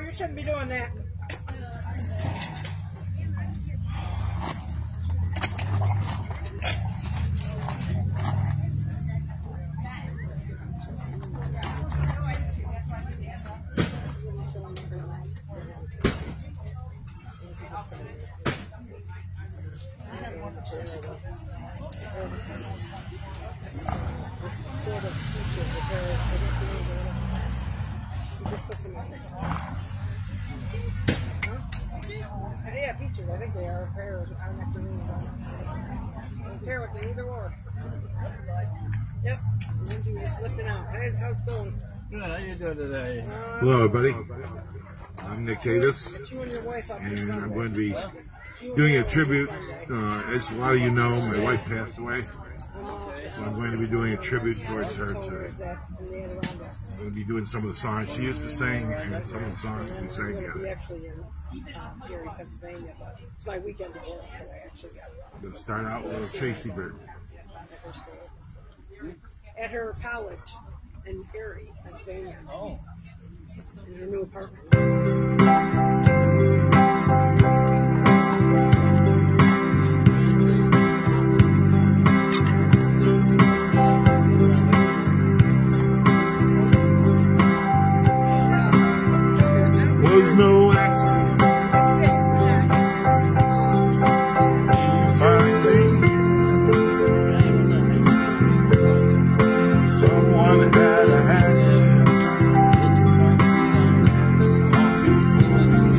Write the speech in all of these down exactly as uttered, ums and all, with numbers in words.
you shouldn't be doing that. Yeah, peaches. I think they are pears. I don't have to read them. I don't care what they either or. Yep. Lindsay was lifting out. Hey, how's it going? Good. How you doing today? Uh, Hello, everybody. I'm Nick Tatus, But you and your wife up and this I'm Sunday. going to be You and doing your a wife tribute. this Sunday. Uh, as a lot of you know, my wife passed away, I'm off. so I'm going to be doing a tribute towards her Told her is today. that in the Adirondack. I'm going to be doing some of the songs she used to sing, and some of the songs we I'm sang going to be together. actually in um, Gary, Pennsylvania, but it's my weekend to work because I actually got I'm going to start out with a little Tracy Bird. at her school. At her college in Gary, Pennsylvania. Oh. In her new apartment. Was no accident. You find me. Someone had a hand on me.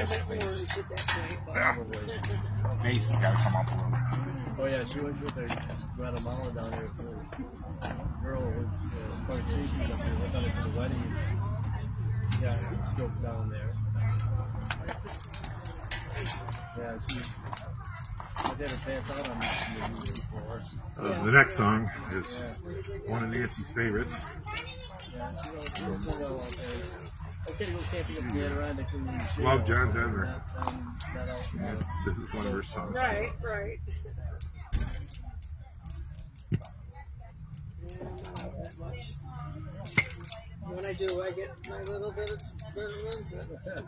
face. Yeah. Face has got to come up a little. Oh yeah, she went with her Guatemala down there first. Girl was uh, quite shaky up there. Went down there for the wedding. Yeah, heat stroke down there. Yeah, she. I did her pass out on me before. Uh, the next song is one of Nancy's favorites. Yeah, she was so well out there. Okay, go camping up the Adirondack in the shade. Love John Denver. Not, um, not out, Yeah, this is one of her songs. Right, right. When I do, I get my little bit of little bit.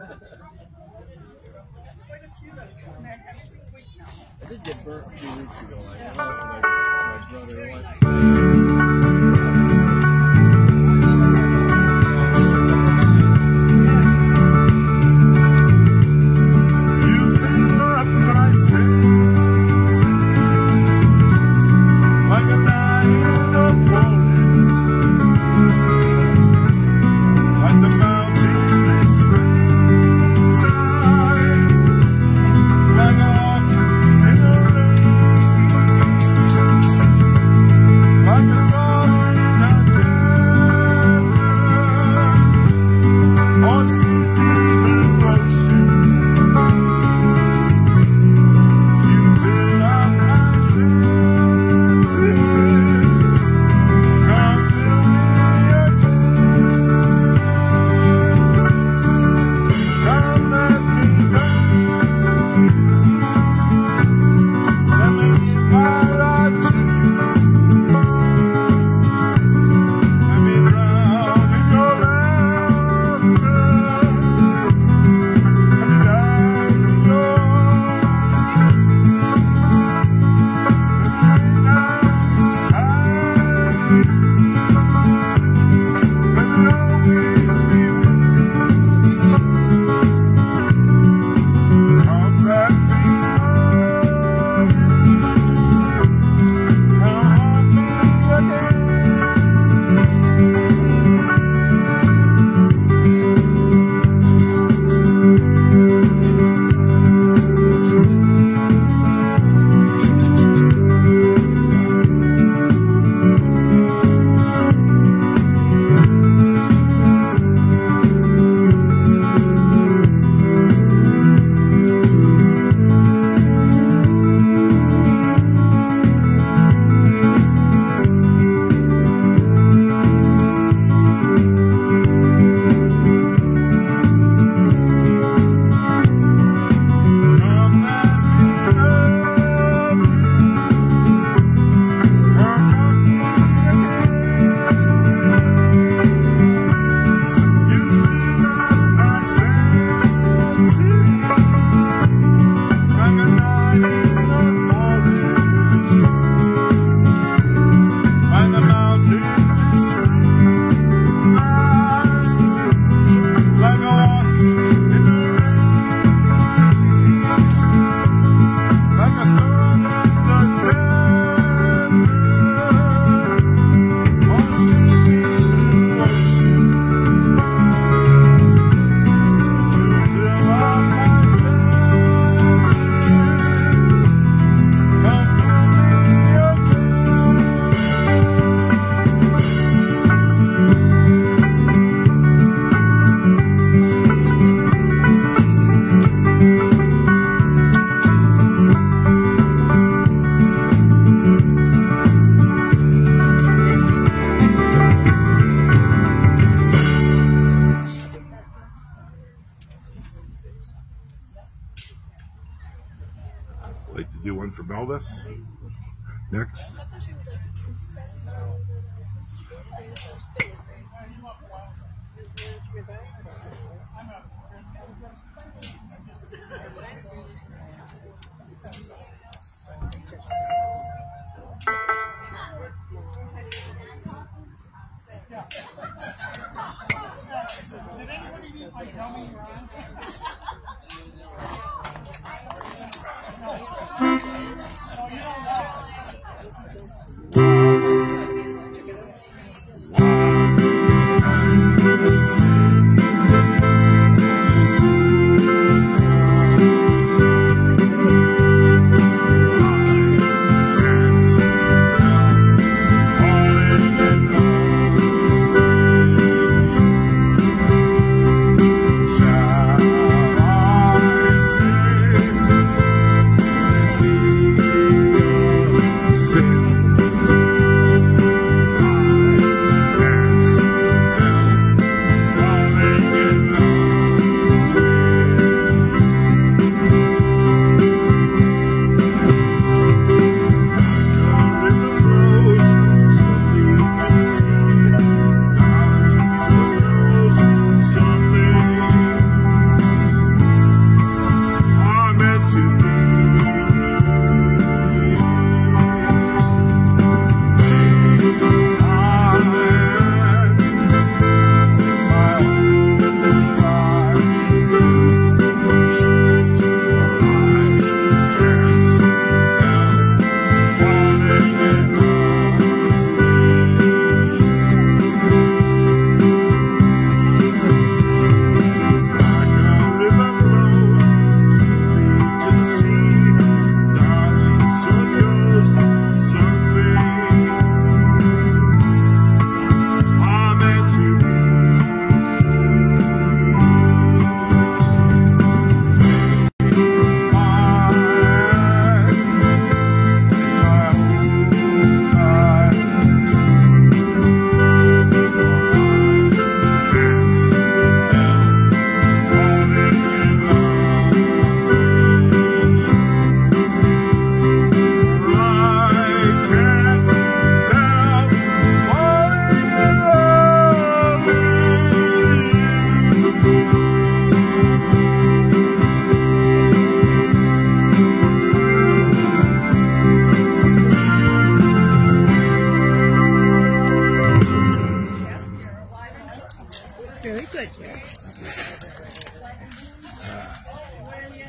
I did get burnt a few weeks ago. I know my, my brother went. Like to do one for Melvis. Next. Wow.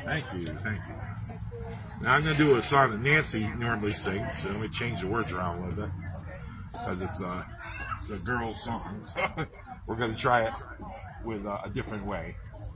Thank you, thank you. Now I'm gonna do a song that Nancy normally sings. So let me change the words around a little bit because it's a, it's a girl's song. So we're gonna try it with uh, a different way.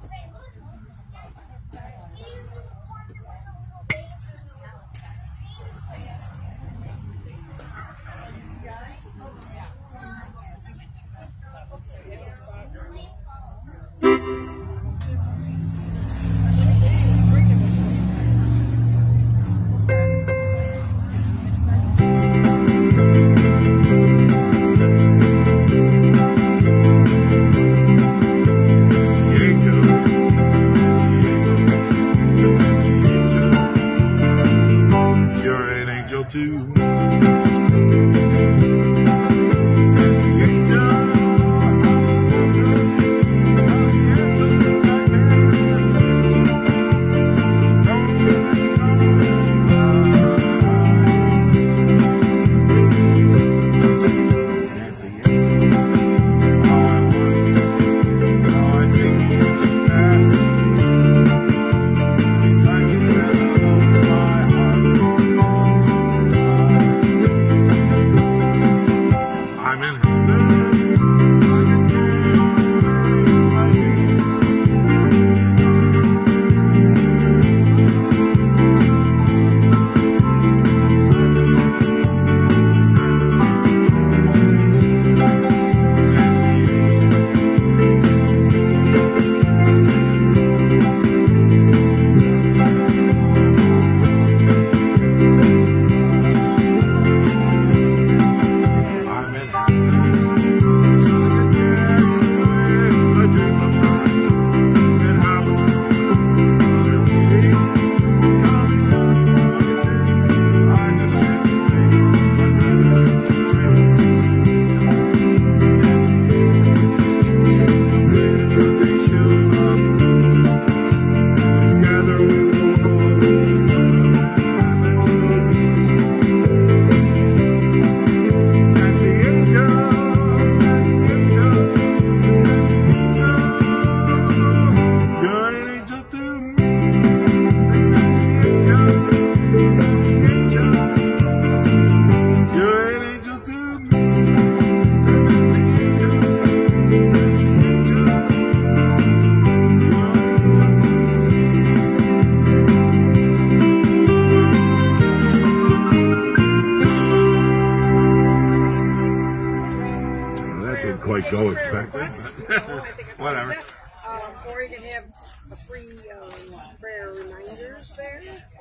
Go expected. Whatever. Um, or you can have a free um, prayer reminders there.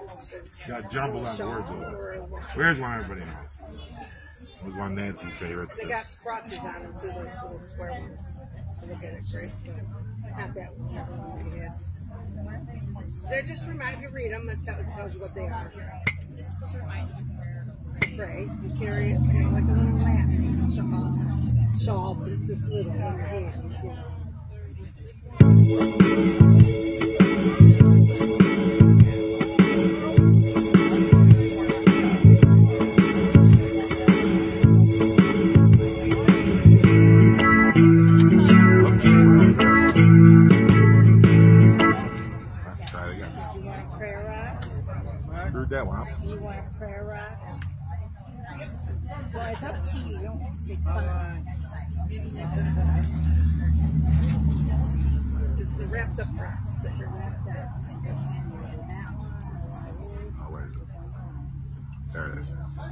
Got jumbled on the words over. Where's one everybody knows? It was one of Nancy's favorites. They got crosses on them too, those little square ones. So look at it, Grace. Not that one. Yes. They're just remind you read them and tell, it tells you what they are. Pray. You carry it, you know, like a little mat shawl. Shawl, but it's just little in your hands. You know. Try it again. Do you want a prayer rock? Screwed that one up. Do you want a prayer rock? Well, it's up to you. You don't have to stick fun. It's the wrapped up rocks that are wrapped up. Oh, where is it? There it is.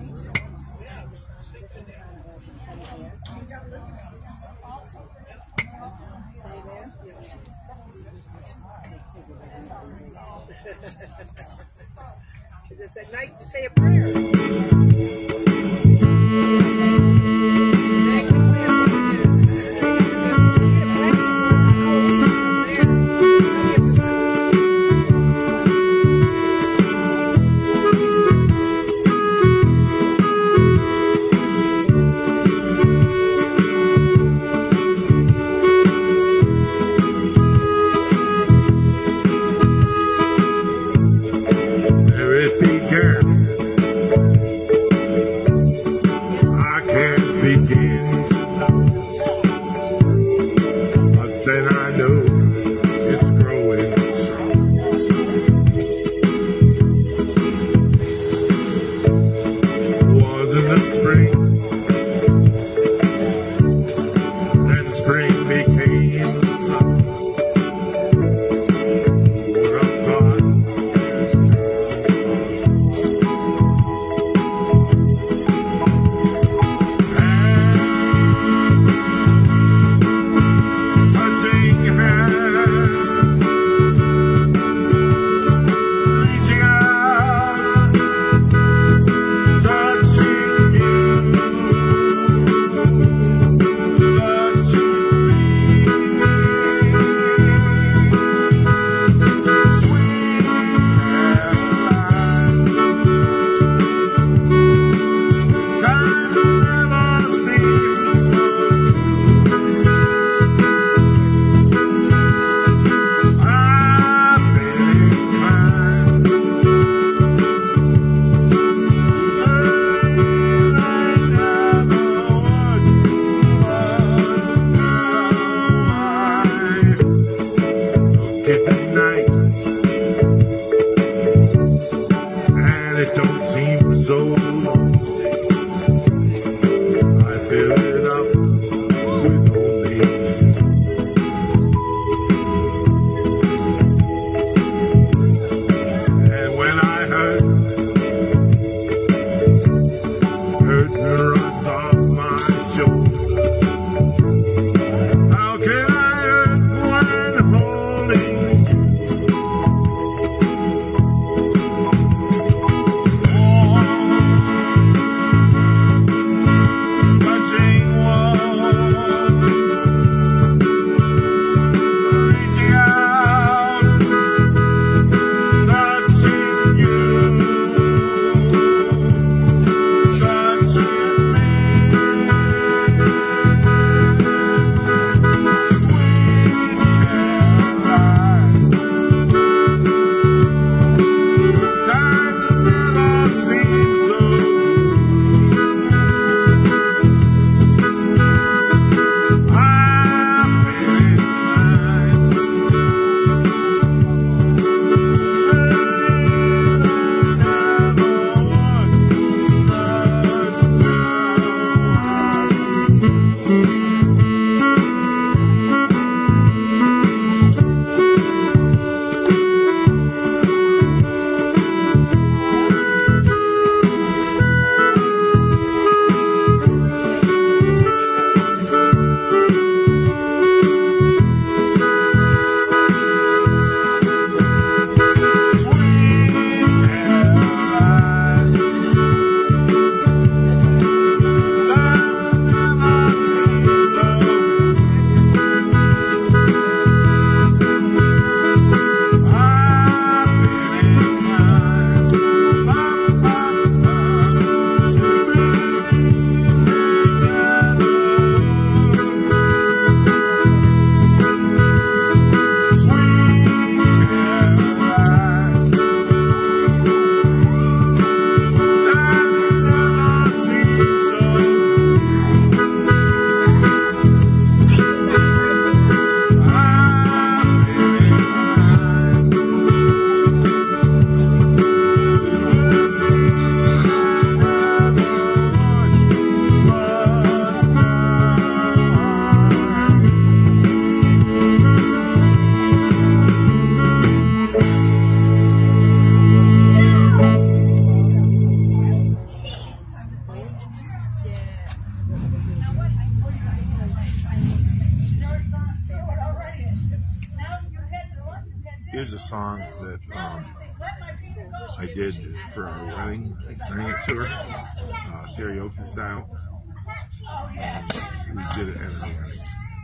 It's at night to say a prayer. that um, I did for our wedding. I sang it to her, uh, karaoke style. And we did it at her wedding.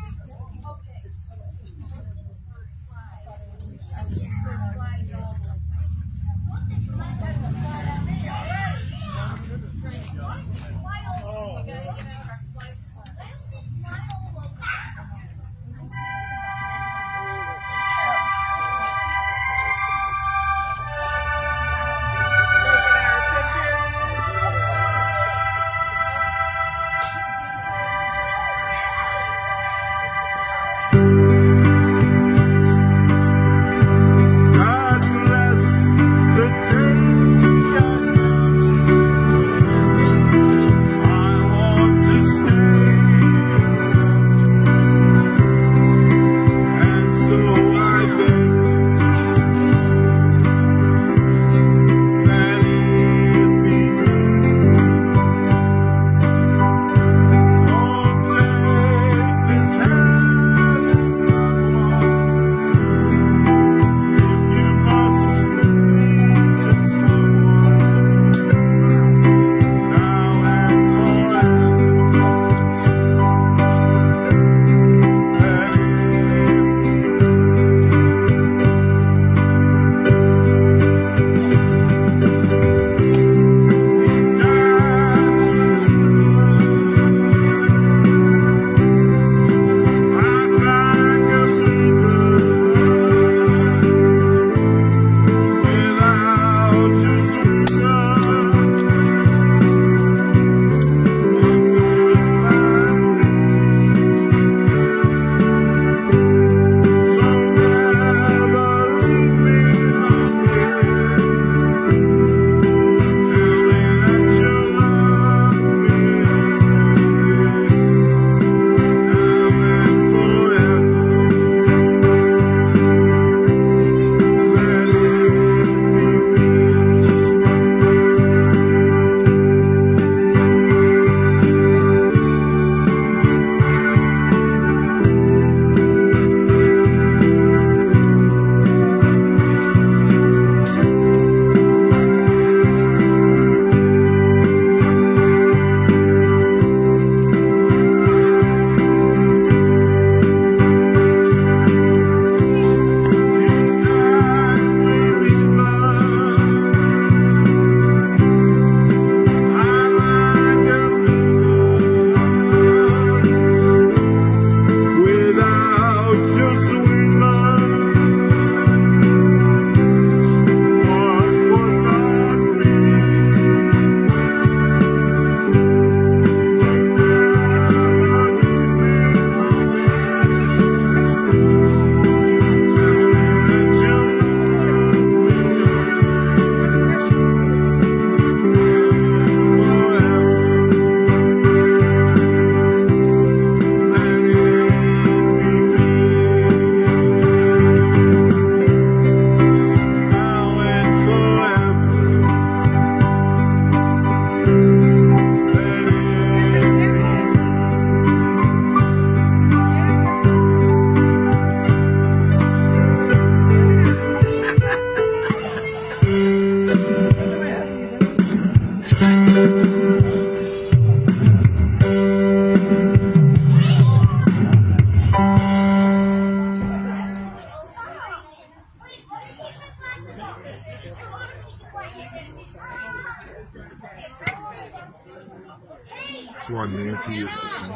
That's why Nancy used to sing.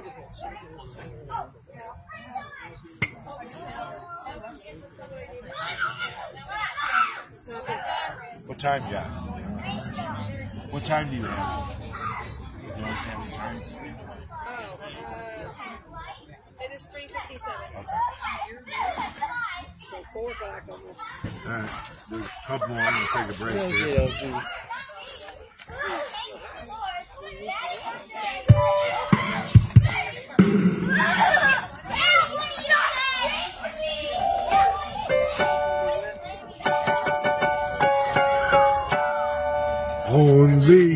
What time you got? What time do you have? You don't have any time? Oh, uh, it is three fifty-seven. So four o'clock almost. All right, there's a couple more. I'm gonna take a break Okay, here. okay. Only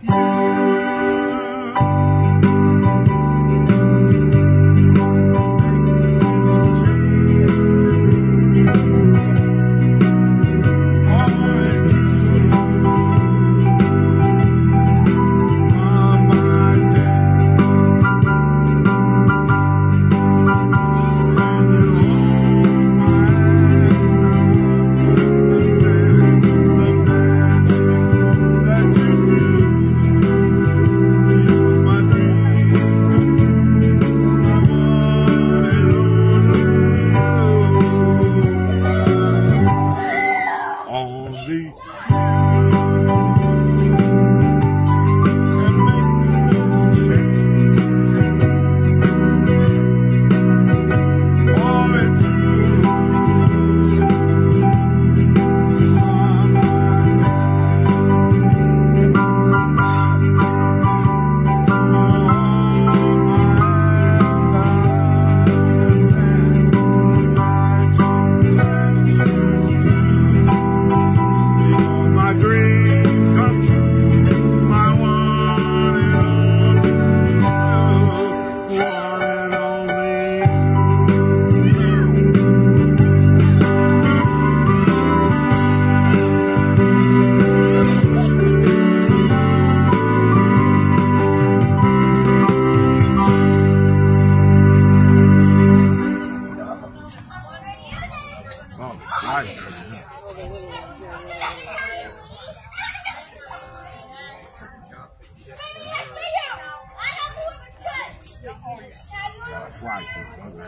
Flag for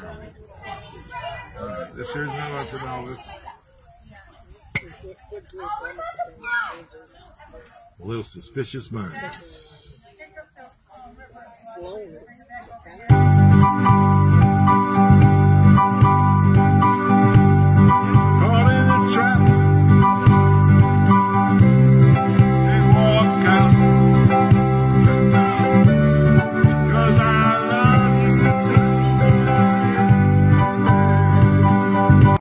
Alright, this here's my life for Elvis. A little suspicious minds. Flowing.